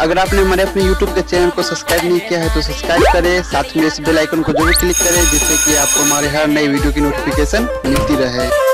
अगर आपने हमारे अपने YouTube के चैनल को सब्सक्राइब नहीं किया है तो सब्सक्राइब करें, साथ में इस बेल आइकन को जरूर क्लिक करें जिससे कि आपको हमारे हर नई वीडियो की नोटिफिकेशन मिलती रहे।